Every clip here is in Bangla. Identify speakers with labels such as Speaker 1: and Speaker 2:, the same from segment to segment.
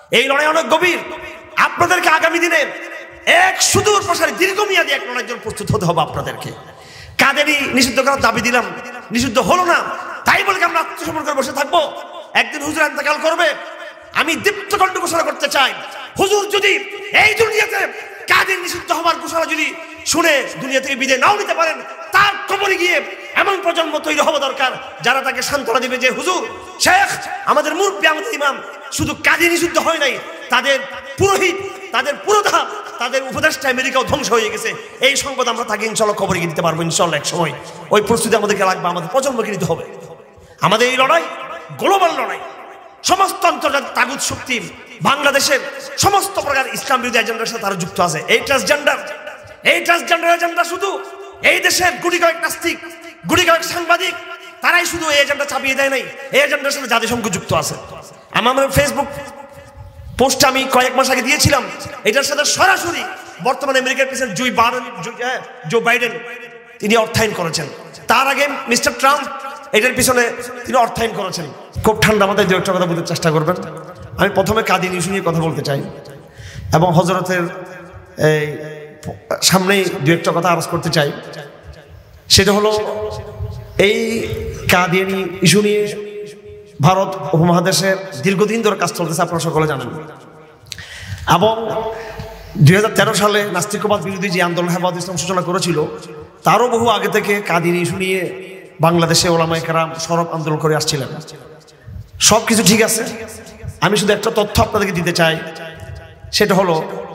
Speaker 1: এই লড়াই অনেক গভীর। আপনাদেরকে আগামী দিনে এক সুদূর প্রসারী দীর্ঘমেয়াদী এক লড়াইয়ের জন্য প্রস্তুত হতে হবে আপনাদেরকে। কাদেরই নিষিদ্ধ করার দাবি দিলাম, নিষিদ্ধ হলো না, তাই বলে আমরা আত্মসমর্পণ করে বসে থাকবো? একদিন হুজুর ইন্তেকাল করবে। আমি দীপ্ত কণ্ঠ ঘোষণা করতে চাই, হুজুর যদি এই দুনিয়াতে কাদের নিষিদ্ধ হওয়ার ঘোষণা যদি শুনে দুনিয়া থেকে বিদায় নাও নিতে পারেন, তার কবরে গিয়ে এমন প্রজন্ম তৈরি হওয়া দরকার যারা তাকে সান্ত্বনা দিবে যে হুজুর, শেখ, আমাদের মুরব্বী, আমাদের ইমাম শুধু কাজে নিষিদ্ধ হয় নাই, তাদের পুরোহিত, তাদের পুরোধা, তাদের উপদেষ্টা আমেরিকাও ধ্বংস হয়ে গেছে। এই সংবাদ আমরা তাকে ইনশাল্লাহ কবরে গিয়ে দিতে পারবো ইনশাল্লাহ এক সময়। ওই প্রস্তুতি আমাদেরকে লাগবে, আমাদের প্রজন্মকে নিতে হবে। আমাদের এই লড়াই গ্লোবাল লড়াই। সমস্ত আন্তর্জাতিক তাগুত শক্তি বাংলাদেশের সমস্ত প্রকার ইসলাম বিরোধী এজেন্ডার সাথে তারা যুক্ত আছে। এই ট্রান্সজেন্ডার এজেন্ডা শুধু এই দেশের গুটি কয়েক নাস্তিক, গুটি কয়েক সাংবাদিক, তারাই শুধু এই এজেন্ডা চাপিয়ে দেয় নাই, এই এজেন্ডার সাথে জাতিসংঘ যুক্ত আছে। আমার ফেসবুক পোস্ট আমি কয়েক মাস আগে দিয়েছিলাম, এটার সাথে সরাসরি বর্তমানে আমেরিকার প্রেসিডেন্ট জো বাইডেন তিনি অর্থায়ন করেছেন। তার আগে মিস্টার ট্রাম্প এটার পিছনে তিনি অর্থায়ন করেছেন। খুব ঠান্ডা মাথায় দু একটা কথা বলতে চেষ্টা করবেন। আমি প্রথমে কাদির ইস্যু নিয়ে কথা বলতে চাই এবং হযরতের এই সামনেই দু একটা কথা আরজ করতে চাই। সেটা হলো এই কাদিয়ানি ইস্যু নিয়ে ভারত উপমহাদেশের দীর্ঘদিন ধরে কাজ চলতেছে, আপনারা সকলে জানেন। এবং 2013 সালে নাস্তিকবাদ বিরোধী যে আন্দোলন হেফাজত ইসলাম সূচনা করেছিল, তারও বহু আগে থেকে কাদিয়ানি ইস্যু নিয়ে বাংলাদেশে ওলামায়ে কেরাম সরব আন্দোলন করে আসছিলেন। সব কিছু ঠিক আছে, আমি শুধু একটা তথ্য আপনাদেরকে দিতে চাই। সেটা হলো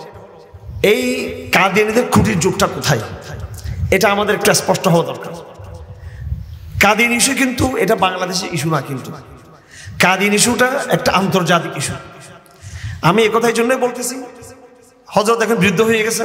Speaker 1: এই কাদিয়ানিদের খুঁটির যুগটা কোথায়, এটা আমাদের একটু স্পষ্ট হওয়া দরকার। কাদিয়ানি ইস্যু কিন্তু এটা বাংলাদেশের ইস্যু না, কিন্তু কাদিয়ানি ইস্যুটা একটা আন্তর্জাতিক ইস্যু। আমি একথার জন্যই বলতেছি, হযরত এখন বৃদ্ধ হয়ে গেছেন,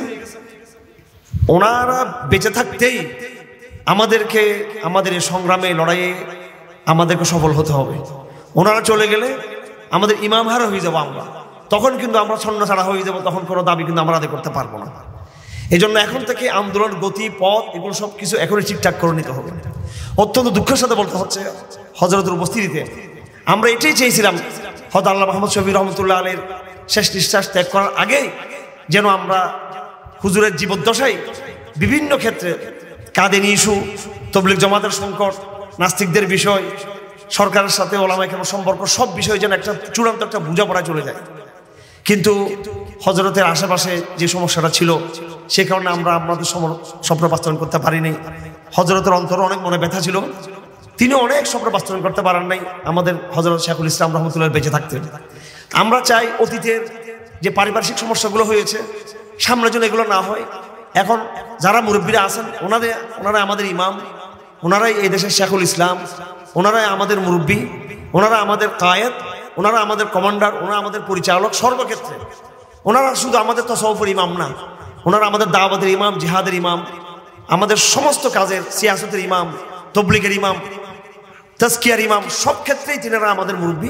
Speaker 1: ওনারা বেঁচে থাকতেই আমাদেরকে আমাদের এই সংগ্রামে লড়াইয়ে আমাদেরকে সফল হতে হবে। ওনারা চলে গেলে আমাদের ইমাম হারা হয়ে যাবো আমরা, তখন কিন্তু আমরা ছন্ন ছাড়া হয়ে যাবো, তখন কোনো দাবি কিন্তু আমরা আদায় করতে পারবো না। এই জন্য এখন থেকে আন্দোলন গতি পথ এগুলো সব কিছু এখনই ঠিকঠাক করে নিতে হবে। অত্যন্ত দুঃখের সাথে বলতে হচ্ছে, হযরতের উপস্থিতিতে আমরা এটাই চেয়েছিলাম, হযরত আল্লামা মুহাম্মদ শফি রহমতুল্লাহ আলাইহির শেষ নিঃশ্বাস ত্যাগ করার আগেই যেন আমরা হুজুরের জীবদ্দশায় বিভিন্ন ক্ষেত্রে কাদিয়ানি ইস্যু, তাবলীগ জামাতের সংকট, নাস্তিকদের বিষয়, সরকারের সাথে ওলামায়ে কেরামের সম্পর্ক, সব বিষয় যেন একটা চূড়ান্ত একটা বোঝাপড়া চলে যায়। কিন্তু হযরতের আশেপাশে যে সমস্যাটা ছিল, সে কারণে আমরা আমাদের স্বপ্ন বাস্তবায়ন করতে পারিনি। হযরতের অন্তরে অনেক মনে ব্যথা ছিল, তিনি অনেক স্বপ্ন বাস্তবায়ন করতে পারেন নাই। আমাদের হযরত শেখুল ইসলাম রহমতুল্লাহ বেঁচে থাকতেন। আমরা চাই অতীতের যে পারিপার্শ্বিক সমস্যাগুলো হয়েছে সামনের জন্য এগুলো না হয়। এখন যারা মুরব্বীরা আছেন ওনারা আমাদের ইমাম, ওনারাই এই দেশের শেখুল ইসলাম, ওনারাই আমাদের মুরব্বী, ওনারা আমাদের কায়েদ, ওনারা আমাদের কমান্ডার, ওনারা আমাদের পরিচালক সর্বক্ষেত্রে। ওনারা শুধু আমাদের তাসাউফের ইমাম না, ওনারা আমাদের দাওয়াতের ইমাম, জিহাদের ইমাম, আমাদের সমস্ত কাজের সিয়াসতের ইমাম, তাবলীগের ইমাম, তাজকিয়ার ইমাম, সব ক্ষেত্রেই তিনারা আমাদের মুরব্বী।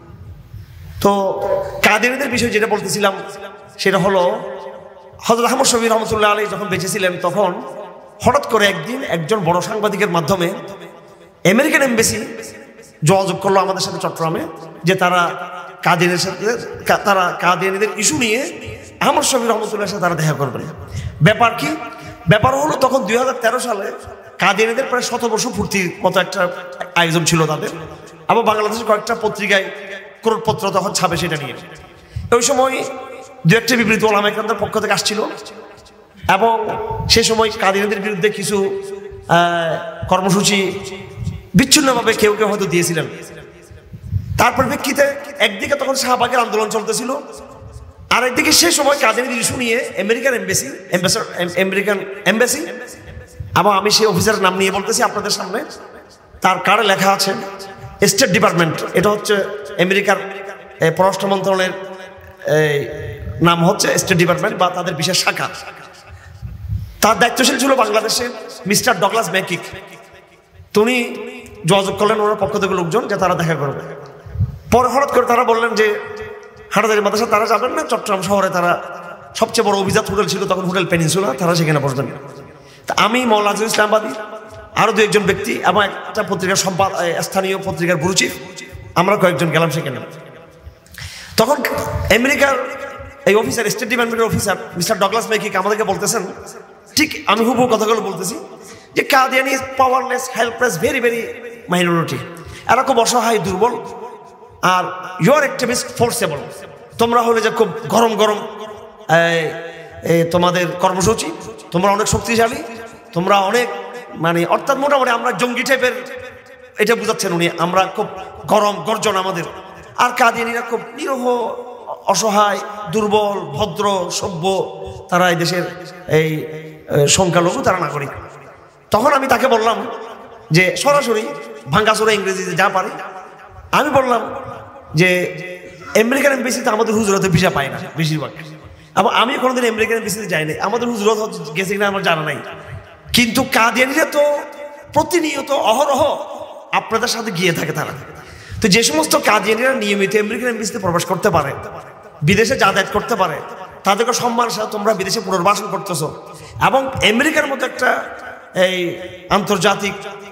Speaker 1: তো কাদিয়ানিদের বিষয়ে যেটা বলতেছিলাম সেটা হলো, হযরত আহমদ শফি রহমতুল্লাহ আলাইহি যখন বেঁচে ছিলেন তখন হঠাৎ করে একদিন একজন বড় সাংবাদিকের মাধ্যমে আমেরিকান এমবেসি যোগাযোগ করলো আমাদের সাথে চট্টগ্রামে, যে তারা কাদিয়ানিদের ইস্যু নিয়ে আহমদ শফি রহমতুল্লাহর সাথে তারা দেখা করবেন। ব্যাপার কি? ব্যাপার হলো তখন 2013 সালে কাদিয়ানিদের প্রায় 100 বর্ষ পূর্তির মতো একটা আয়োজন ছিল তাদের, আবার বাংলাদেশের কয়েকটা পত্রিকায় ক্রোড়পত্র তখন ছাপে সেটা নিয়ে। ওই সময় দু একটা বিবৃতি ওলামায়ে কেরামদের পক্ষ থেকে আসছিল এবং সে সময় কাদিয়ানিদের বিরুদ্ধে কিছু কর্মসূচি বিচ্ছিন্নভাবে কেউ কেউ হয়তো দিয়েছিলেন। তার পরিপ্রেক্ষিতে একদিকে তখন শাহবাগের আন্দোলন চলতেছিল, আর একদিকে সে সময় কাদিয়ানিদের ইস্যু নিয়ে আমেরিকান এমবেসি এবং আমি সেই অফিসারের নাম নিয়ে বলতেছি আপনাদের সামনে, তার কার্ডে লেখা আছে স্টেট ডিপার্টমেন্ট, এটা হচ্ছে আমেরিকার পররাষ্ট্র মন্ত্রণালয়ের নাম হচ্ছে স্টেট ডিপার্টমেন্ট বা তাদের বিশেষ শাখা। তার দায়িত্বশীল ছিল বাংলাদেশে মিস্টার ডগলাস ম্যাকিক। তিনি যোগাযোগ করলেন ওনার পক্ষ থেকে লোকজন যে তারা দেখা করবে। পরে হঠাৎ করে তারা বললেন যে হাটাজারি মাদ্রাসা তারা যাবেন না, চট্টগ্রাম শহরে তারা সবচেয়ে বড় অভিজাত হোটেল ছিল তখন, হোটেল পেনিনসুলা, তারা সেখানে বসবেন। তা আমি মওলানা আজিজুল ইসলামাবাদী, আরও দু একজন ব্যক্তি এবং একটা পত্রিকার স্থানীয় পত্রিকার ব্যুরো চিফ, আমরা কয়েকজন গেলাম সেখানে। তখন আমেরিকার এই অফিসার, স্টেট ডিপার্টমেন্টের অফিসার মিস্টার ডগলাস ম্যাকিক আমাদেরকে বলতেছেন, ঠিক আমি হুবহু কথাগুলো বলতেছি, যে Qadiani is powerless, helpless, very very minority. এরা খুব অসহায়, দুর্বল, আর ইউর অ্যাক্টিভিস্ট ফোর্সেবল। তোমরা হলে যে খুব গরম গরম তোমাদের কর্মসূচি, তোমরা অনেক শক্তিশালী, তোমরা অনেক মানে অর্থাৎ মোটামুটি আমরা জঙ্গি টাইপের, এটা বুঝাচ্ছেন উনি। আমরা খুব গরম গর্জন আমাদের। আর কাদিয়ানিরা খুব নিরহ, অসহায়, দুর্বল, ভদ্র, সভ্য। তারা এই দেশের এই সংখ্যালঘু, তারা নাগরিক। তখন আমি তাকে বললাম যে সরাসরি ভাঙ্গাচোরা ইংরেজিতে যা পারি, আমি বললাম যে আমেরিকান এমবেসিতে আমাদের হুজুরাতে ভিসা পায় না বেশিরভাগ, এবং আমি কোনোদিন আমেরিকান এমবেসিতে যাই নাই, আমাদের হুজুরত গেছে কিনা আমার জানা নাই। কিন্তু কাদিয়ানিরা তো প্রতিনিয়ত অহরহ আপনাদের সাথে গিয়ে থাকে তারা। তো যে সমস্ত কাদিয়ানিরা নিয়মিত আমেরিকান এমবেসিতে প্রবেশ করতে পারে, বিদেশে যাতায়াত করতে পারে, তাদেরকে সম্মানের সাথে তোমরা বিদেশে পুনর্বাসন করতেছো, এবং আমেরিকার মতো একটা এই আন্তর্জাতিক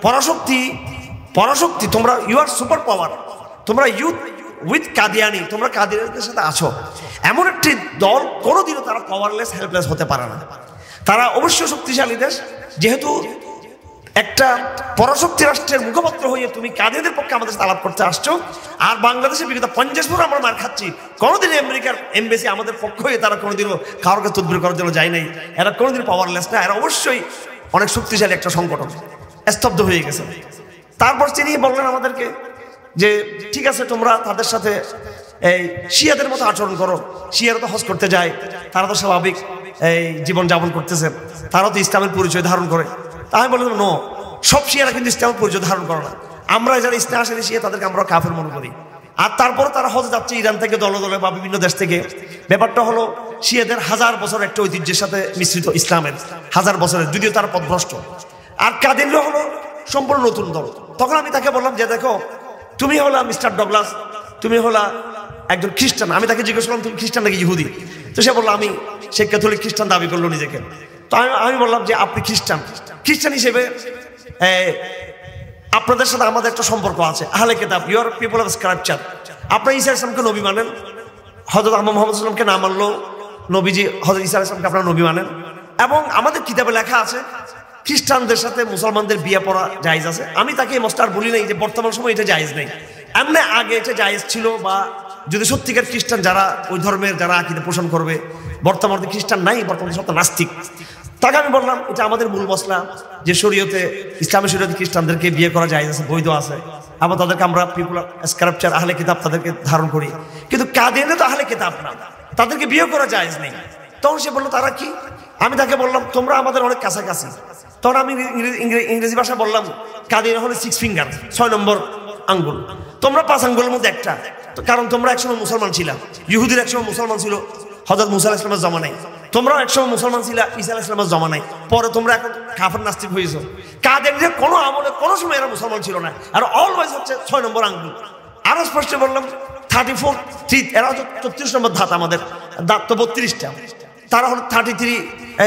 Speaker 1: পরাশক্তি তোমরা, ইউ আর সুপার পাওয়ার, তোমরা ইউথ উইথ কাদিয়ানি, তোমরা কাদিয়ানিদের সাথে আছো। এমন একটি দল কোনোদিনও তারা পাওয়ারলেস, হেল্পলেস হতে পারে না। তারা অবশ্যই শক্তিশালী দেশ। যেহেতু একটা পরাশক্তি রাষ্ট্রের মুখপাত্র হয়ে তুমি কাদিয়ানিদের পক্ষে আমাদের সাথে আলাপ করতে আসছো, আর বাংলাদেশে বিগত 50 বছর আমরা মার খাচ্ছি, কোনোদিন আমেরিকার এমবেসি আমাদের পক্ষ হয়ে তারা কোনোদিনও কারোকে তদবির করার জন্য যায় নাই। এরা কোনোদিন পাওয়ারলেস না, এরা অবশ্যই অনেক শক্তিশালী একটা সংগঠন। স্তব্ধ হয়ে গেছে। তারপর তিনি বললেন আমাদেরকে যে ঠিক আছে, তোমরা তাদের সাথে এই শিয়াদের মতো আচরণ করো। শিয়ারা তো হজ করতে যায়, তারা তো স্বাভাবিক এই জীবনযাপন করতেছে, তারাও তো ইসলামের পরিচয় ধারণ করে। তা আমি বললাম নো, সব শিয়ারা কিন্তু ইসলামের পরিচয় ধারণ করে না। আমরা যারা ইসলাম আসেনি শিয়া, তাদেরকে আমরা কাফের মনে করি। আর তারপরে তারা হজ যাচ্ছে ইরান থেকে দলে দলে বা বিভিন্ন দেশ থেকে। ব্যাপারটা হলো শিয়াদের 1000 বছর একটা ঐতিহ্যের সাথে মিশ্রিত, ইসলামের 1000 বছরের, যদিও তারা পথভ্রষ্ট। আর কাদিয়ানিরা হলো সম্পূর্ণ নতুন দল। তখন আমি তাকে বললাম যে দেখো, তুমি হলা মিস্টার ডগলাস, তুমি হলা একজন খ্রিস্টান। আমি তাকে জিজ্ঞেস করলাম তুমি খ্রিস্টান নাকি ইহুদি? তো সে বললো সে ক্যাথলিক খ্রিস্টান দাবি করলো নিজেকে। তো আমি বললাম যে আপনি খ্রিস্টান হিসেবে আপনাদের সাথে আমাদের একটা সম্পর্ক আছে, আহলে কিতাব, ইউর পিপল অফ স্ক্রিপচার। আপনার ঈসা আলাইহিস সালামকে নবী মানেন, হযরত মুহাম্মদ সাল্লাল্লাহু আলাইহি ওয়াসাল্লামকে না মানলো নবীজি হযরত ঈসা আলাইহিস সালামকে আপনারা নবী মানেন। এবং আমাদের কিতাবে লেখা আছে খ্রিস্টানদের সাথে মুসলমানদের বিয়ে পড়া জায়েজ আছে। আমি তাকে মাস্টার বলি নাই যে বর্তমান সময় এটা জায়েজ নেই, এমনি আগে এটা জায়েজ ছিল। বা যদি সত্যিকার খ্রিস্টান যারা ওই ধর্মের যারা আকীদা পোষণ করবে, বর্তমানে খ্রিস্টান নাই, বর্তমানে সব নাস্তিক। তাকে আমি বললাম এটা আমাদের মূল মসলা, যে শরীয়তে, ইসলামী শরীয়তে খ্রিস্টানদেরকে বিয়ে করা জায়েজ আছে, বৈধ আছে, এবং তাদেরকে আমরা পিপল অফ স্ক্রিপচার, আহলে কিতাব তাদেরকে ধারণ করি। কিন্তু কাদিয়ানি তো আহলে কিতাব না, তাদেরকে বিয়ে করা জায়েজ নেই। তখন সে বললো তারা কি? আমি তাকে বললাম তোমরা আমাদের অনেক কাছাকাছি। তখন আমি ইংরেজি ভাষা বললাম কাদিয়ানি হলো 6 ফিঙ্গার, 6 নম্বর আঙ্গুল, তোমরা 5 আঙ্গুলের মধ্যে একটা। কারণ তোমরা একসময় মুসলমান ছিলা, ইহুদির একসময় মুসলমান ছিল হযরত মুসা আলাইহিস সালামের জমানায়, তোমরাও একসময় মুসলমান ছিলা ঈসা আলাইহিস সালামের জমানায়, পরে তোমরা এখন কাফের নাস্তিক হয়েছো। কাদিয়ানিরা কোনো আমলে কোনো সময় এরা মুসলমান ছিল না, আর অলওয়েজ হচ্ছে 6 নম্বর আঙ্গুল। আরো স্পষ্ট বললাম 34 টিথ, এরা হচ্ছে 34 নম্বর দাঁত, আমাদের দাঁত তো 32টা, তারা হলো 33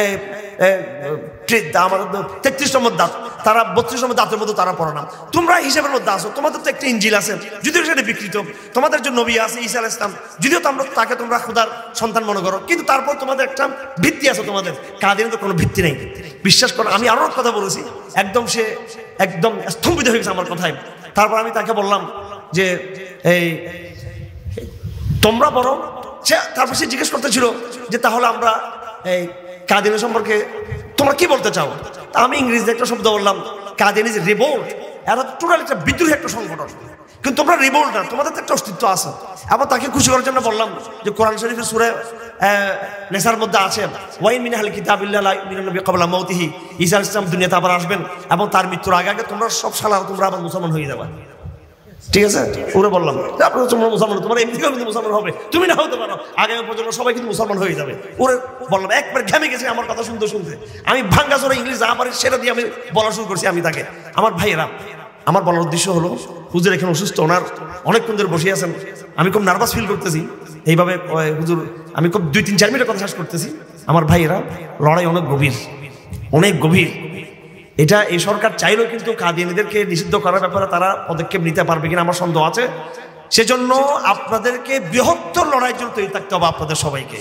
Speaker 1: আমাদের 33 নম্বর দাঁত, তারা 32 নম্বর দাঁতের মধ্যে তারা পড়ে না। তোমরা হিসাবের মধ্যে আসো, তোমাদের তো একটা ইঞ্জিল আছে, যদিও সেটা বিকৃত, তোমাদের যে নবী আছে ঈসা আলাইহিস সালাম, যদিও তাকে তোমরা খোদার সন্তান মনে করো, কিন্তু তারপর তোমাদের একটা ভিত্তি আছে। তোমাদের কাদিয়ানিদের তো কোনো ভিত্তি নেই, বিশ্বাস করো। আমি আরো কথা বলেছি, সে একদম স্তম্ভিত হয়ে গেছে আমার কথায়। তারপর আমি তাকে বললাম যে এই তোমরা বরং, তারপর সে জিজ্ঞেস করতেছিল যে তাহলে আমরা এই কাদিয়ানি সম্পর্কে তোমরা কি বলতে চাও? আমি ইংরেজিতে একটা শব্দ বললাম, কাদিয়ানি যে রিভোল্ট, এরা টোটাল একটা বিদ্রোহী একটা সংগঠন। কিন্তু তোমরা রিভোল্ট না, তোমাদের তো একটা অস্তিত্ব আছে। আবার তাকে খুশি করার জন্য বললাম যে কোরআন শরীফের সূরা নেসার মধ্যে আছে ওয়াইন মিন আহলি কিতাবিল্লাহ লা ইউমিনুনা বিকাবলা মাউতিহি, ঈসা আলাইহিস সালাম দুনিয়াতে আবার আসবেন এবং তার মৃত্যুর আগে আগে তোমরা সব তোমরা আবার মুসলমান হয়ে যাবে। ঠিক আছে, ওরা বললাম আপনারা তোমরা মুসলমান, তোমার এমনিতেও কিন্তু মুসলমান হবে, তুমি না হতে পারো, আগামী প্রজন্ম সবাই কিন্তু মুসলমান হয়ে যাবে। ওরে বললাম, একবার ঘেমে গেছে আমার কথা শুনতে শুনতে। আমি ভাঙ্গাচোরা ইংলিশ যা পারি সেটা দিয়ে আমি বলা শুরু করছি। আমি তাকে, আমার ভাইয়েরা, আমার বলার উদ্দেশ্য হলো হুজুর এখানে অসুস্থ, ওনার অনেকক্ষণ ধরে বসে আছেন, আমি খুব নার্ভাস ফিল করতেছি। এইভাবে হুজুর আমি খুব 2-3-4 মিনিটের কথা শেষ করতেছি। আমার ভাইয়েরা, লড়াই অনেক গভীর, অনেক গভীর। এটা এই সরকার চাইলেও কিন্তু কাদিয়ানিদেরকে নিষিদ্ধ করার ব্যাপারে তারা পদক্ষেপ নিতে পারবে কিনা আমার সন্দেহ আছে। সেজন্য আপনাদেরকে বৃহত্তর লড়াইয়ের জন্য তৈরি থাকতে হবে আপনাদের সবাইকে।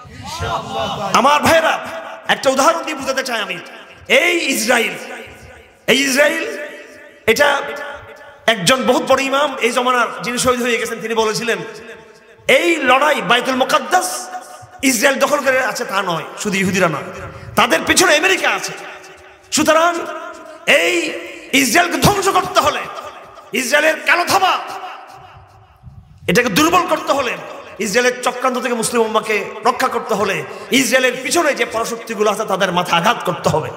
Speaker 1: আমার ভাইরা, একটা উদাহরণ দিয়ে বুঝাতে চাই আমি। এই ইসরায়েল এটা একজন বহুত বড় ইমাম এই জমানার, যিনি শহীদ হয়ে গেছেন, তিনি বলেছিলেন এই লড়াই বাইতুল মুকাদ্দাস ইসরায়েল দখল করে আছে তা নয়, শুধু ইহুদিরা নয়, তাদের পিছনে আমেরিকা আছে। সুতরাং এই ইসরায়েলকে ধ্বংস করতে হলে, ইসরায়েলের কালো থাবা এটাকে দুর্বল করতে হলে, ইসরায়েলের চক্রান্ত থেকে মুসলিম উম্মাহকে রক্ষা করতে হলে, ইসরায়েলের পিছনে যে পরাশক্তিগুলো আছে তাদের মাথা আঘাত করতে হবে।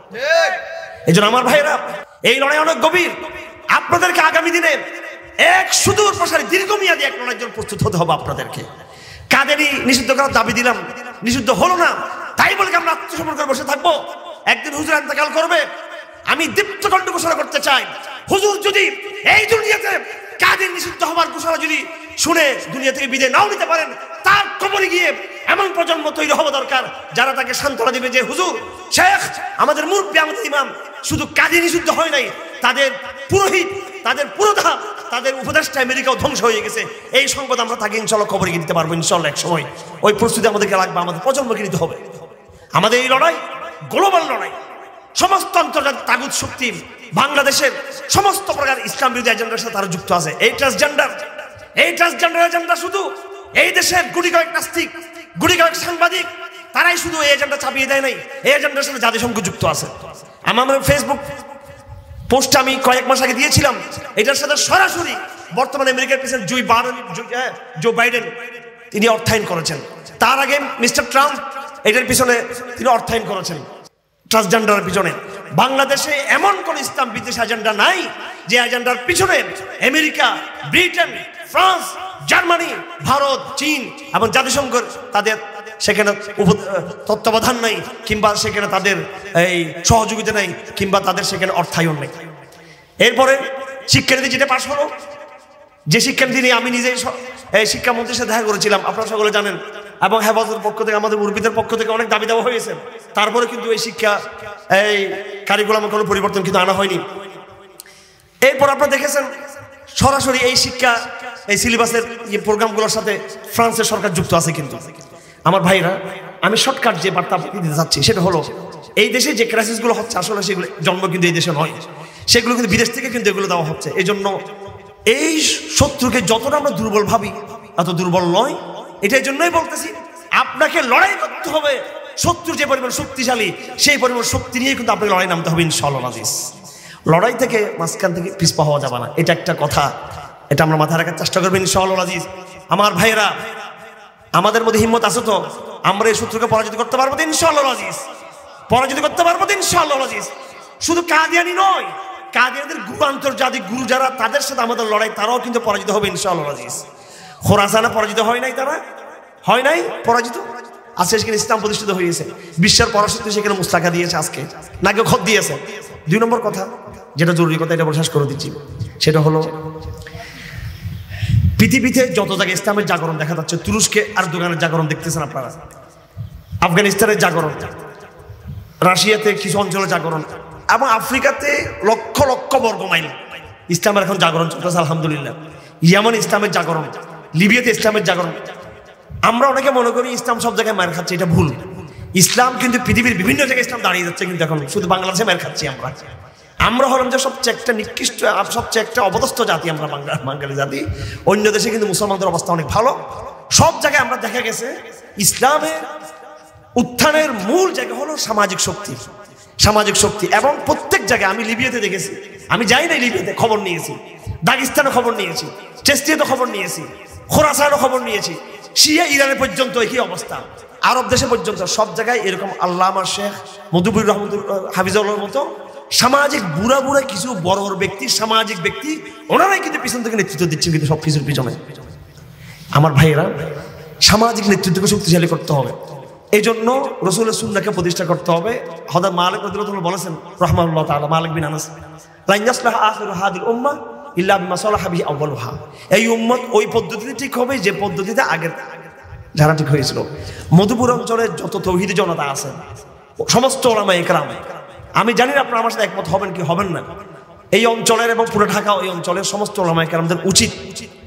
Speaker 1: এই জন্য আমার ভাইরা, এই লড়াই অনেক গভীর। আপনাদেরকে আগামী দিনে এক সুদূর প্রসারী দীর্ঘমেয়াদী এক লড়াইয়ের জন্য প্রস্তুত হতে হবে আপনাদেরকে। কাদেরই নিষিদ্ধ করার দাবি দিলাম, নিষিদ্ধ হলো না, তাই বলে আমরা আত্মসমর্পণ করে বসে থাকবো? একদিন হুজুর ইন্তেকাল করবে। আমি দীপ্ত কণ্ঠ ঘোষণা করতে চাই, হুজুর যদি এই দুনিয়াতে কাদের নিষিদ্ধ হওয়ার ঘোষণা যদি শুনে দুনিয়া থেকে বিদায় নাও নিতে পারেন, তার কবরে গিয়ে এমন প্রজন্ম তৈরি হওয়া দরকার যারা তাকে সান্ত্বনা দিবে যে হুজুর, শেখ, আমাদের মুরব্বি, আমাদের ইমাম শুধু কাজে নিষিদ্ধ হয় নাই, তাদের পুরোহিত, তাদের পুরোধা, তাদের উপদেষ্টা আমেরিকাও ধ্বংস হয়ে গেছে। এই সংবাদ আমরা তাকে ইনশাল্লাহ কবরে গিয়ে দিতে পারবো ইনশাল্লাহ এক সময়। ওই প্রস্তুতি আমাদেরকে লাগবে, আমাদের প্রজন্মকে নিতে হবে। আমাদের এই লড়াই গ্লোবাল লড়াই। সমস্ত আন্তর্জাতিক তাগুত শক্তি বাংলাদেশের সমস্ত প্রকার ইসলাম বিরোধী এজেন্ডার সাথে তারা যুক্ত আছে। এই ট্রান্সজেন্ডার এজেন্ডা শুধু এই দেশের গুটি কয়েক নাস্তিক, গুটি কয়েক সাংবাদিক, তারাই শুধু এই এজেন্ডা চাপিয়ে দেয় নাই, এই এজেন্ডার সাথে জাতিসংঘ যুক্ত আছে। আমার ফেসবুক পোস্ট আমি কয়েক মাস আগে দিয়েছিলাম, এটার সাথে সরাসরি বর্তমানে আমেরিকার প্রেসিডেন্ট জো বাইডেন তিনি অর্থায়ন করেছেন। তার আগে মিস্টার ট্রাম্প এটার পিছনে তিনি অর্থায়ন করেছেন, ট্রান্সজেন্ডারের পিছনে। বাংলাদেশে এমন কোন ইসলাম বিদ্বেষী এজেন্ডা নাই যে এজেন্ডার পিছনে America, Britain, France, Germany, Bharat, চীন এবং জাতিসংঘ তাদের সেখানে তত্ত্বাবধান নাই, কিংবা সেখানে তাদের এই সহযোগিতা নাই, কিংবা তাদের সেখানে অর্থায়ন নেই। এরপরে শিক্ষানীতি যেটা পাশ হলো, যে শিক্ষানীতি নিয়ে আমি নিজেই শিক্ষামন্ত্রীর সাথে দেখা করেছিলাম, আপনারা সকলে জানেন, এবং হেফাজতের পক্ষ থেকে, আমাদের মুরব্বিদের পক্ষ থেকে অনেক দাবি দেওয়া হয়েছে। তারপরে কিন্তু এই শিক্ষা, এই কারিকুলামে কোনো পরিবর্তন কিন্তু আনা হয়নি। এরপর আপনারা দেখেছেন সরাসরি এই শিক্ষা, এই সিলেবাসের প্রোগ্রামগুলোর সাথে ফ্রান্সের সরকার যুক্ত আছে। কিন্তু আমার ভাইরা, আমি শর্টকাট যে বার্তা দিতে চাচ্ছি সেটা হলো, এই দেশে যে ক্রাইসিসগুলো হচ্ছে আসলে সেগুলো জন্ম কিন্তু এই দেশে নয়, সেগুলো কিন্তু বিদেশ থেকে কিন্তু এগুলো দেওয়া হচ্ছে। এই জন্য এই শত্রুকে যতটা আমরা দুর্বল ভাবি, এত দুর্বল নয়। এটাই জন্যই বলতেছি, আপনাকে লড়াই করতে হবে। শত্রুর যে পরিমাণ শক্তিশালী, সেই পরিমাণ শক্তি নিয়ে কিন্তু আপনাকে লড়াই নামতে হবে ইনশাআল্লাহ আজিজ। লড়াই থেকে মাঝখান থেকে পিছপা হওয়া যাবে না, এটা একটা কথা, এটা আমরা মাথায় রাখার চেষ্টা করবেন ইনশাআল্লাহ আজিজ। আমার ভাইয়েরা, আমাদের মধ্যে হিম্মত আছে তো আমরা এই শত্রুকে পরাজিত করতে পারবো তো ইনশাআল্লাহ আজিজ, পরাজিত করতে পারবো তো ইনশাআল্লাহ আজিজ। শুধু কাদিয়ানি নয়, কাদিয়ানিদের গুরু, আন্তর্জাতিক গুরু যারা, তাদের সাথে আমাদের লড়াই, তারাও কিন্তু পরাজিত হবে ইনশাআল্লাহ আজিজ। খোরাসানে পরাজিত হয় নাই, তারা হয় নাই পরাজিত, আজকে সেখানে ইসলাম প্রতিষ্ঠিত হয়েছে, বিশ্বের পরাশক্তি সেখানে মুস্তাকা দিয়েছে, আজকে নাকি খত দিয়েছে। 2 নম্বর কথা, যেটা জরুরি কথা, এটা শেষ করে দিচ্ছি, সেটা হলো পৃথিবীতে যত জায়গায় ইসলামের জাগরণ দেখা যাচ্ছে, তুরস্কে আর দোকানের জাগরণ দেখতেছেন আপনারা, আফগানিস্তানের জাগরণ, রাশিয়াতে কিছু অঞ্চলের জাগরণ, এবং আফ্রিকাতে লক্ষ লক্ষ বর্গ মাইল ইসলামের এখন জাগরণ চলতেছে আলহামদুলিল্লাহ। ইয়ামান ইসলামের জাগরণ, লিবিয়াতে ইসলামের জাগরণ। আমরা অনেকে মনে করি ইসলাম সব জায়গায় মার খাচ্ছে, এটা ভুল। ইসলাম কিন্তু পৃথিবীর বিভিন্ন জায়গায় ইসলাম দাঁড়িয়ে যাচ্ছে, কিন্তু এখন শুধু বাংলাদেশে মার খাচ্ছি আমরা। আমরা হলাম যে সবচেয়ে একটা নিকৃষ্ট, সবচেয়ে একটা অবদস্থ জাতি আমরা, বাঙালি জাতি। অন্য দেশে কিন্তু মুসলমানদের অবস্থা অনেক ভালো। সব জায়গায় আমরা দেখা গেছে ইসলামের উত্থানের মূল জায়গা হলো সামাজিক শক্তি, সামাজিক শক্তি। এবং প্রত্যেক জায়গায়, আমি লিবিয়াতে দেখেছি, আমি যাই না লিবিয়াতে, খবর নিয়েছি, দাগিস্তানে খবর নিয়েছি, চেস্টিয়াতে খবর নিয়েছি, খোরাসানে খবর নিয়েছি, শিয়া ইরানে পর্যন্ত একই অবস্থা, আরব দেশে পর্যন্ত, সব জায়গায় এরকম। আল্লামা শেখ মধুবুর রহমতুল্লাহ হাফিজুল্লাহর মতো সামাজিক বুড়া বুড়া কিছু বড় বড় ব্যক্তি, সামাজিক ব্যক্তি, ওনারাই কিন্তু পিছন থেকে নেতৃত্ব দিচ্ছেন কিন্তু সব কিছুর পিছনে। আমার ভাইয়েরা, সামাজিক নেতৃত্বকে শক্তিশালী করতে হবে। এই জন্য রাসূলের সুন্নাহকে প্রতিষ্ঠা করতে হবে। হযরত মালিক রাদিয়াল্লাহু তাআলা বলেছেন রাহমাহুল্লাহ তাআলা, মালিক বিন আনাস, লা ইয়াসলাহু আখিরু হাদিল উম্মাহ ইল্লা বিমা সালাহা বিহি আউয়ালুহা। এই উম্মত ওই পদ্ধতিতে ঠিক হবে যে পদ্ধতিতে আগের যারা ঠিক হয়েছিল। মধুপুর অঞ্চলের যত তৌহিদি জনতা আছে, সমস্ত উলামায়ে কেরাম, আমি জানি না আপনারা আমার সাথে একমত হবেন কি হবেন না, এই অঞ্চলের এবং পুরো ঢাকা ওই অঞ্চলের সমস্ত উলামায়ে কেরামদের উচিত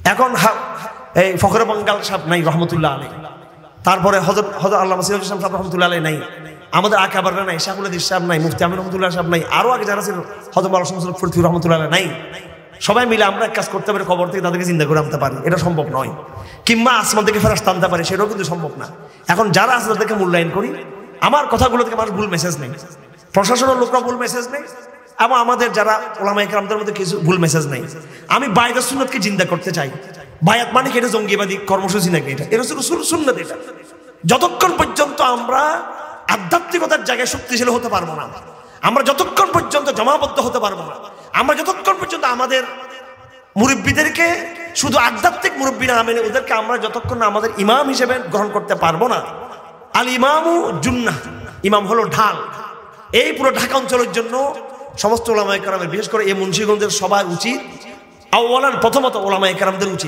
Speaker 1: এখন এই ফখরে বাঙ্গাল সাহেব নাই রহমতুল্লাহ আলী, তারপরে হযরত আল্লামা সিরাজুল ইসলাম সাহেব রহমতুল্লাহ আলী নাই, আমাদের আকাবাররা নাই, শাহুল হাদিস সাহেব নাই, মুফতি আমির রহমতুল্লাহ সাহেব নাই, আরো আগে যারা ছিল হযরত মাওলানা শামসুল ফরিদ রহমতুল্লাহ আলী নাই। সবাই মিলে আমরা এক কাজ করতে পারি, কবর থেকে তাদেরকে জিন্দা করে আনতে পারি, এটা সম্ভব নয়। কিংবা আসমান থেকে ফেরেশতা আনতে পারি, সেটাও কিন্তু সম্ভব না। এখন যারা আছে তাদেরকে মূল্যায়ন করি। আমার কথাগুলো থেকে মানুষ ভুল মেসেজ নেই, প্রশাসনের লোকরা ভুল মেসেজ নেই, এবং আমাদের যারা ওলামায়ে কেরামদের মধ্যে কিছু ভুল মেসেজ নেই। আমি বায়আত সুন্নাতকে জিন্দা করতে চাই। বায়াত মানে কি? এটা জঙ্গিবাদী কর্মসূচি নাকি? এটা সুন্নাত। এটা যতক্ষণ পর্যন্ত আমরা আধ্যাত্মিকতার জায়গায় শক্তিশালী হতে পারবো না, আমরা যতক্ষণ পর্যন্ত জমাবদ্ধ হতে পারবো না, আমরা যতক্ষণ পর্যন্ত আমাদের মুরব্বীদেরকে শুধু আধ্যাত্মিক মুরব্বী না মেনে ওদেরকে আমরা যতক্ষণ না আমাদের ইমাম হিসেবে গ্রহণ করতে পারবো না। আল ইমামু জুন্নাহ, ইমাম হলো ঢাল। এই পুরো ঢাকা অঞ্চলের জন্য সমস্ত ওলামায়ে কেরামের, বিশেষ করে এই মুন্সিগঞ্জের সবার উচিত, আউয়ালান প্রথমত ওলামায়ে কেরামদের উচিত,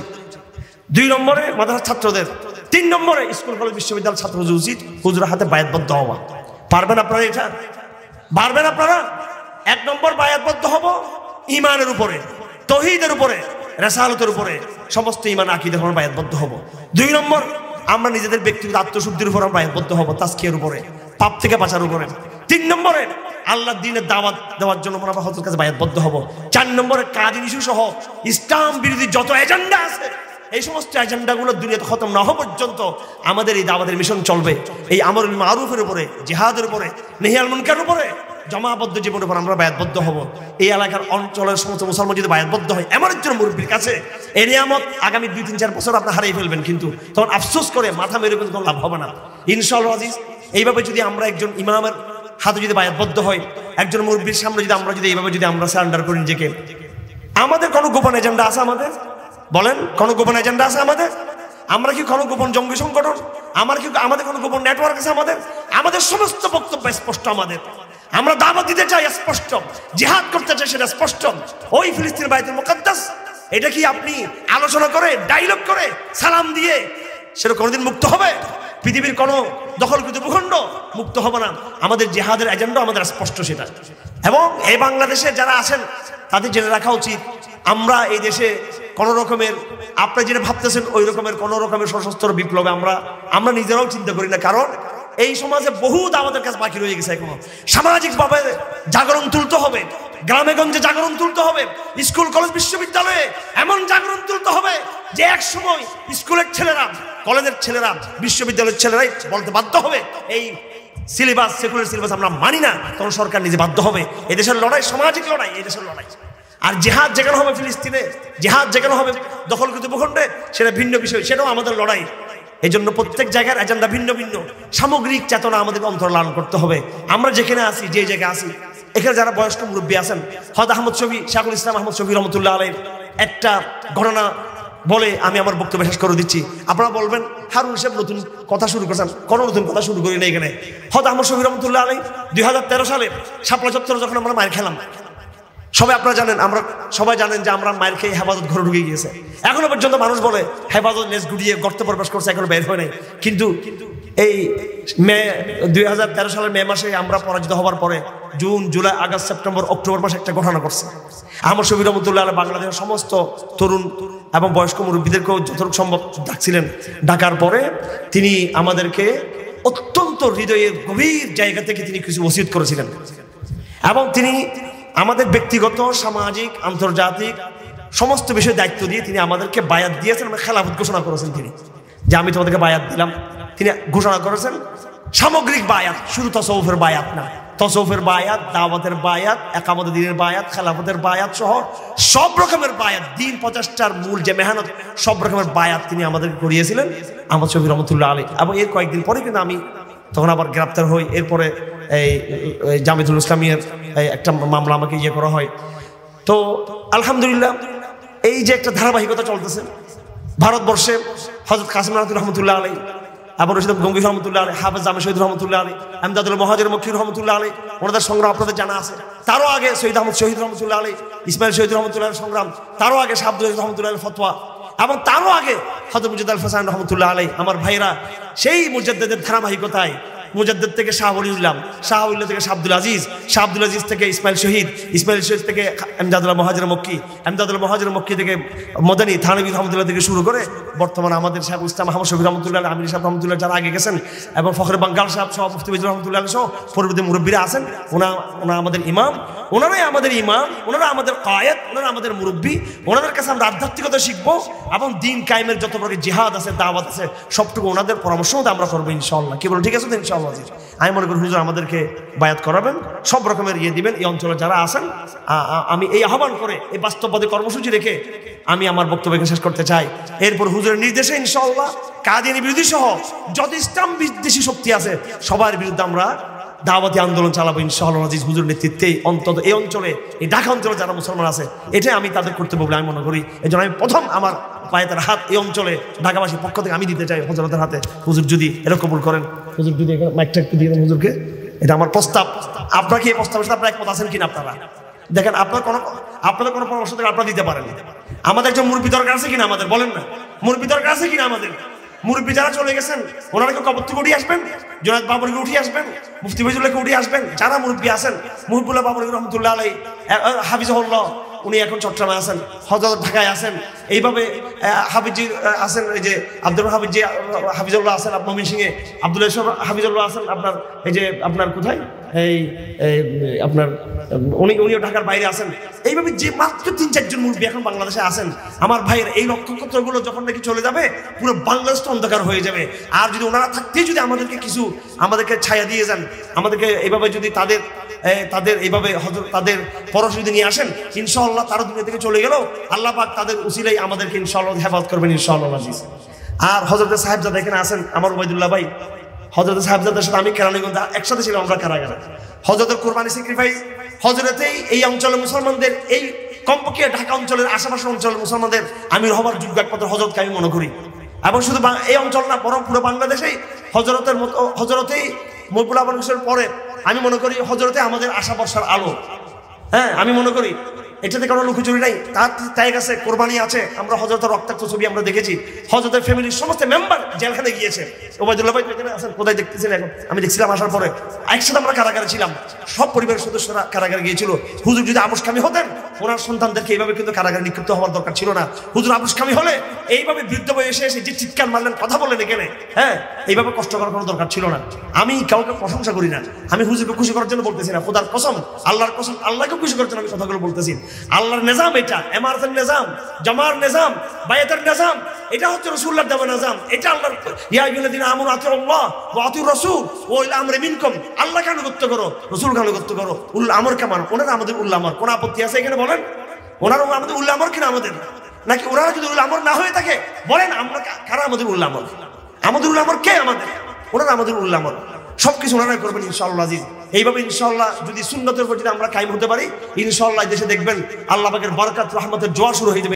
Speaker 1: 2 নম্বরে মাদ্রাসার ছাত্রদের, 3 নম্বরে স্কুল কলেজ বিশ্ববিদ্যালয় ছাত্রদের উচিত হুজুরের হাতে বায়াতবদ্ধ হওয়া। পারবেন আপনারা? এটা পারবেন আপনারা? 1 নম্বর বায়াতবদ্ধ হব ঈমানের উপরে, তাওহীদের উপরে, রিসালাতের উপরে, সমস্ত ঈমান আকীদার উপরে বায়াতবদ্ধ হব। 2 নম্বর আমরা নিজেদের ব্যক্তিগত আত্মশুদ্ধির উপর বায়াতবদ্ধ হব, তাজকিয়ার উপরে, পাপ থেকে বাঁচার উপরে। 3 নম্বরে আল্লাহর দ্বীনের দাওয়াত দেওয়ার জন্য আমরা হযরতের কাছে বায়াতবদ্ধ হব। 4 নম্বরে কাদির ইস্যু সহ ইসলাম বিরোধী যত এজেন্ডা আছে, এই সমস্ত এজেন্ডাগুলো দুনিয়াতে খতম না হওয়া পর্যন্ত আমাদের এই দাওয়াতের মিশন চলবে। এই আমরুল মারুফের উপরে, জিহাদের উপরে, নেহিয়াল মুনকারের উপরে, জমাবদ্ধ জীবনের উপর আমরা বায়াতবদ্ধ হব। এই এলাকার অঞ্চলের সমস্ত মুসলমান যদি বায়াতবদ্ধ হয় এমন একজন মুরব্বীর কাছে, এই নিয়ামত আগামী 2-3-4 বছর আপনি হারিয়ে ফেলবেন, কিন্তু তখন আফসোস করে মাথা মেরে কোনো লাভ হবে না ইনশাআল্লাহ আজিজ। এইভাবে যদি আমরা একজন ইমামের হাতে যদি বায়াতবদ্ধ হয়, একজন মুরব্বীর সামনে যদি আমরা যদি এইভাবে যদি আমরা সারেন্ডার করি নিজেকে, আমাদের কোনো গোপন এজেন্ডা আছে? আমাদের বলেন, কোনো গোপন এজেন্ডা আছে আমাদের? আমরা কি কোনো গোপন জঙ্গি সংগঠন? আমাদের কোনো গোপন নেটওয়ার্ক আছে? আমাদের সমস্ত বক্তব্য স্পষ্ট। আমরা দাওয়াত দিতে চাই স্পষ্ট, জিহাদ করতে চাই সেটা স্পষ্ট। ওই ফিলিস্তিন বাইতুল মুকাদ্দাস, এটা কি আপনি আলোচনা করে, ডায়লগ করে, সালাম দিয়ে সেটা কোনোদিন মুক্ত হবে? পৃথিবীর কোনো দখলকৃত ভূখণ্ড মুক্ত হবে না। আমাদের জিহাদের এজেন্ডা আমাদের স্পষ্ট সেটা। এবং এই বাংলাদেশে যারা আছেন তাদের জেনে রাখা উচিত, আমরা এই দেশে কোন রকমের, আপনি যেটা ভাবতেছেন ওই রকমের কোন রকমের সশস্ত্র বিপ্লবে আমরা নিজেরাও চিন্তা করি না। কারণ এই সমাজে বহু আমাদের কাছে বাকি রয়ে গেছে। এখনো সামাজিকভাবে জাগরণ তুলতে হবে, গ্রামে গঞ্জে জাগরণ তুলতে হবে, স্কুল কলেজ বিশ্ববিদ্যালয়ে এমন জাগরণ তুলতে হবে যে এক সময় স্কুলের ছেলেরা, কলেজের ছেলেরা, বিশ্ববিদ্যালয়ের ছেলেরাই বলতে বাধ্য হবে এই সিলেবাস, সেকুলার সিলেবাস আমরা মানি না। তখন সরকার নিজে বাধ্য হবে। এই দেশের লড়াই সামাজিক লড়াই, এই দেশের লড়াই। আর জিহাদ যেখানে হবে ফিলিস্তিনে, জিহাদ যেখানে হবে দখলকৃত ভূখণ্ডে, সেটা ভিন্ন বিষয়, সেটাও আমাদের লড়াই। এই জন্য প্রত্যেক জায়গার এজেন্ডা ভিন্ন ভিন্ন। সামগ্রিক চেতনা আমাদের অন্তর লালন করতে হবে। আমরা যেখানে আসি, যে জায়গায় আসি, এখানে যারা বয়স্ক মুরব্বী আছেন, হযরত আহমদ শফী, শাইখুল ইসলাম আহমদ শফী রহমতুল্লাহ আলাইহির একটা ঘটনা বলে আমি আমার বক্তব্য শেষ করে দিচ্ছি। আপনারা বলবেন হারুন সাহেব নতুন কথা শুরু করেছেন। কোনো নতুন কথা শুরু করি না এখানে। হযরত আহমদ শফী রহমতুল্লাহ আলাইহি 2013 সালে শাপলা চত্বরে যখন আমরা মার খেলাম, আপনারা জানেন, আমরা সবাই জানেন যে আমরা মায়ের খেয়ে হেফাজত ঘরে ঢুকে গিয়েছে। এখনো পর্যন্ত মানুষ বলে হেফাজত লেজ গুড়িয়ে গর্তে প্রবেশ করছে, এখনো বের হয় নাই। কিন্তু এই 2013 সালের মে মাসে আমরা পরাজিত হওয়ার পরে June, July, August, September, October মাসে একটা ঘটনা করছে। আহমদ শফী রহমতুল্লাহ আলাইহি বাংলাদেশের সমস্ত তরুণ এবং বয়স্ক মুরব্বীদেরকেও যতটুকু সম্ভব ডাকছিলেন। ডাকার পরে তিনি আমাদেরকে অত্যন্ত হৃদয়ের গভীর জায়গা থেকে তিনি কিছু ওসিয়ত করেছিলেন। এবং তিনি আমাদের ব্যক্তিগত, সামাজিক, আন্তর্জাতিক সমস্ত বিষয়ে দায়িত্ব দিয়ে তিনি আমাদেরকে বায়াত দিয়েছেন। খেলাফত ঘোষণা করেছেন তিনি, যে আমি তোমাদেরকে বায়াত দিলাম। তিনি ঘোষণা করেছেন সামগ্রিক বায়াত, শুধু তাসাউফের বায়াত না, তাসাউফের বায়াত, দাওয়াতের বায়াত, একামত দ্বীনের বায়াত, খেলাফতের বায়াত সহ সব রকমের বায়াত, দিন 50টার মূল যে মেহনত, সব রকমের বায়াত তিনি আমাদেরকে করিয়েছিলেন আহমদ শফী রহমতুল্লাহ আলাইহি। এবং এর কয়েকদিন পরে কিন্তু আমি তখন আবার গ্রেপ্তার হই। এরপরে এই জামিয়াতুল ইসলামিয়ার একটা মামলা আমাকে করা হয়। তো আলহামদুলিল্লাহ এই যে একটা ধারাবাহিকতা চলতেছে ভারতবর্ষে, হযরত কাসিম রহমতুল্লাহ আলাইহি, আবু রশিদ গঙ্গি রহমতুল্লাহ আলাইহি, হাফেজ জামে শহীদ রহমতুল্লাহ আলাইহি, আমদাদুল মুহাজির মক্কি রহমতুল্লাহ আলাইহি, ওনাদের সংগ্রাম আপনাদের জানা আছে। তারও আগে সৈয়দ আহমদ শহীদ রহমতুল্লাহ আলাইহি, ইসমাইল শহীদ রহমতুল্লাহ সংগ্রাম, তারও আগে শাহ আব্দুল রহমতুল্লাহ ফতোয়া, এবং তারও আগে হযরত মুজাদ্দিদ আল ফাসান রহমতুল্লাহ আলাইহি। আমার ভাইরা সেই মুজাদ্দিদের ধারাবাহিকতায় মুজাদ্দিদ থেকে শাহ ওলিউল্লাহ, শাহ ওলিউল্লাহ থেকে শাহ আব্দুল আজিজ, শাহ আব্দুল আজিজ থেকে ইসমাইল শহীদ, ইসমাইল শহীদ থেকে এমদাদুল্লাহ মহাজির মক্কি, এমদাদুল্লাহ মহাজির মক্কি থেকে মদনী থানভী রহমতুল্লাহ থেকে শুরু করে বর্তমানে আমাদের শাহ ইসলাম আহমদ শফি রহমতুল্লাহ, আমির সাহেব রহমতুল্লাহ যারা আগে গেছেন এবং ফখরে বাঙ্গাল সাহেব সহ মুফতি ফজলুর রহমতুল্লাহ সহ পরবর্তী মুরব্বীরা আছেন। ওনারা আমাদের ইমাম, ওনারাই আমাদের ইমাম, ওনারা আমাদের কায়েদ, ওনারা আমাদের মুরব্বী। ওনাদের কাছে আমরা আধ্যাত্মিকতা শিখবো এবং দিন কায়েমের যত প্রকার জিহাদ আছে, দাওয়াত আছে, সবটুকু ওনাদের পরামর্শ মতো আমরা করবো ইনশাআল্লাহ। কি বলুন, ঠিক আছে তো? ইনশাআল্লাহ আমি মনে করি হুজুর আমাদেরকে বায়াত করাবেন, সব রকমের দিবেন এই অঞ্চলে যারা আছেন। আমি এই আহ্বান করে এই বাস্তববাদী কর্মসূচি রেখে আমি আমার বক্তব্যকে শেষ করতে চাই। এরপর হুজুরের নির্দেশে ইনশাআল্লাহ কাদিয়ানী বিরোধী সহ যত ইসলাম বিদ্বেষী শক্তি আছে সবার বিরুদ্ধে আমরা দাওয়াতি আন্দোলন চালাবো ইনশাআল্লাহ আজিজ। হুজুর নেতৃত্বে অন্তত এই অঞ্চলে, এই ঢাকা অঞ্চলে যারা মুসলমান আছে, এটাই আমি তাদের কর্তব্য বলে আমি মনে করি। এই জন্য আমি প্রথম আমার পায়ের হাত এই অঞ্চলে ঢাকাবাসীর পক্ষ থেকে আমি দিতে চাই হযরতের হাতে। হুজুর যদি এটা কবুল করেন, হুজুর যদি মাইকটা একটু দিয়ে দেন হুজুরকে, এটা আমার প্রস্তাব। আপনারা কি এই প্রস্তাবের সাথে আপনারা একমত আছেন কিনা? আপনারা দেখেন, আপনাদের কোনো পরামর্শ থেকে আপনারা দিতে পারেন। আমাদের একজন মুরব্বী দরকার আছে কিনা? আমাদের বলেন না, মুরব্বী দরকার আছে কিনা? আমাদের মুরব্বী যারা চলে গেছেন ওনারাকে কবর থেকে উঠিয়ে আসবেন, জনাত বাবরকে উঠিয়ে আসবেন, মুফতি ফজলুল্লাহকে উঠিয়ে আসবেন। যারা মুরব্বী আছেন, মুহিবুল্লাহ বাবরি রহমতুল্লাহ আলাইহি, হাফিজুল্লাহ উনি এখন চট্টগ্রামে আছেন, হযরত ঢাকায় আছেন, এইভাবে হাফিজি আছেন, এই যে আব্দুল হাফিজি হাফিজুল্লাহ আছেন মমিন সিংহে, আব্দুল্লাহ হাফিজুল্লাহ আছেন আপনার এই যে আপনার কোথায় এই আপনার উনিও ঢাকার বাইরে আছেন। এইভাবে যে মাত্র 3-4 জন মুরব্বী এখন বাংলাদেশে আছেন। আমার ভাইয়ের এই লক্ষ্যগুলো যখন নাকি চলে যাবে পুরো বাংলাদেশটা অন্ধকার হয়ে যাবে। আর যদি ওনারা থাকতেই যদি আমাদেরকে ছায়া দিয়ে যান, আমাদেরকে এইভাবে যদি তাদের এইভাবে তাদের পরশ যদি নিয়ে আসেন, ইনশাআল্লাহ তারা দুনিয়া থেকে চলে গেলেও আল্লাহ পাক তাদের উসিলাই আমাদেরকে ইনশাআল্লাহ হেফাজত করবেন ইনশাআল্লাহ আজিজ। আর হযরত সাহেবজাদা এখানে আছেন, আমার উবাইদুল্লাহ ভাই, হযরত সাহেবজাদার সাথে আমি কেরানীগঞ্জে একসাথে ছিলাম আমরা কারাগারে। হযরতের কোরবানি স্যাক্রিফাইস হযরতেই এই অঞ্চলের মুসলমানদের, এই কমপক্ষে ঢাকা অঞ্চলের আশেপাশের অঞ্চলের মুসলমানদের আমির হবার যোগ্য একমাত্র হযরতকে আমি মনে করি। এবং শুধু এই অঞ্চল না, বরং পুরো বাংলাদেশেই হযরতের মতো, হযরতেই মহিবুল্লাহ বাংলাদেশের পরে আমি মনে করি হযরতে আমাদের আশা বর্ষার আলো। হ্যাঁ, আমি মনে করি এটাতে কোনো লুকোচুরি নাই। তাই কাছে কোরবানি আছে, আমরা হযরতের রক্তাক্ত ছবি আমরা দেখেছি। হযরতের ফ্যামিলির সমস্ত মেম্বার জেলখানে গিয়েছে। ওবায়দুল্লাহ ভাই এখানে আছেন, কোথায় দেখতেছেন এখন? আমি দেখছিলাম আসার পরে, একসাথে আমরা কারাগারে ছিলাম, সব পরিবারের সদস্যরা কারাগারে গিয়েছিল। হুজুর যদি আবুশকামী হতেন, ওনার সন্তানদেরকে এইভাবে কিন্তু কারাগারে নিক্ষিপ্ত হওয়ার দরকার ছিল না। হুজুর আবুশকামী হলে এইভাবে বৃদ্ধ বয়সে এসে যে চিৎকার মারলেন, কথা বললেন এখানে, হ্যাঁ, এইভাবে কষ্ট করার কোনো দরকার ছিল না। আমি কাউকে প্রশংসা করি না, আমি হুজুরকে খুশি করার জন্য বলতেছি না, খোদার কসম, আল্লাহর কসম, আল্লাহকে খুশি করার জন্য আমি কথাগুলো বলতেছি। আল্লাহর নিজাম এটা, এমারতের নিজাম, জামার নিজাম, বায়াতের নিজাম, এটা হচ্ছে রাসূলুল্লাহর দেওয়া নিজাম। এটা আল্লাহর, ইয়া আইয়ুহাল্লাযীনা আমানু আতিউল্লাহ ওয়া আতিউর রাসূল ওয়া উলিল আমরি মিনকুম, আল্লাহকে আনুগত্য করো, রাসূলকে আনুগত্য করো, উল আমরকে মানো। ওনারা আমাদের উল আমর, কোন আপত্তি আছে এখানে বলেন? ওনারা আমাদের উল আমর কিনা আমাদের? নাকি ওনারা যদি উল আমর না হয়ে থাকে বলেন আমরা কারা আমাদের উল আমর? আমাদের উল আমর কে? আমাদের, ওনারা আমাদের উল আমর। সবকিছু ওনারাই করবেন ইনশাআল্লাহ আজিজ। এইভাবে ইনশাআল্লাহ যদি সুন্নতের উপর যদি আমরা কায়েম হতে পারি, ইনশাআল্লাহ দেশে দেখবেন আল্লাহ পাকের বরকত রহমতের জোয়ার শুরু হয়ে যাবে।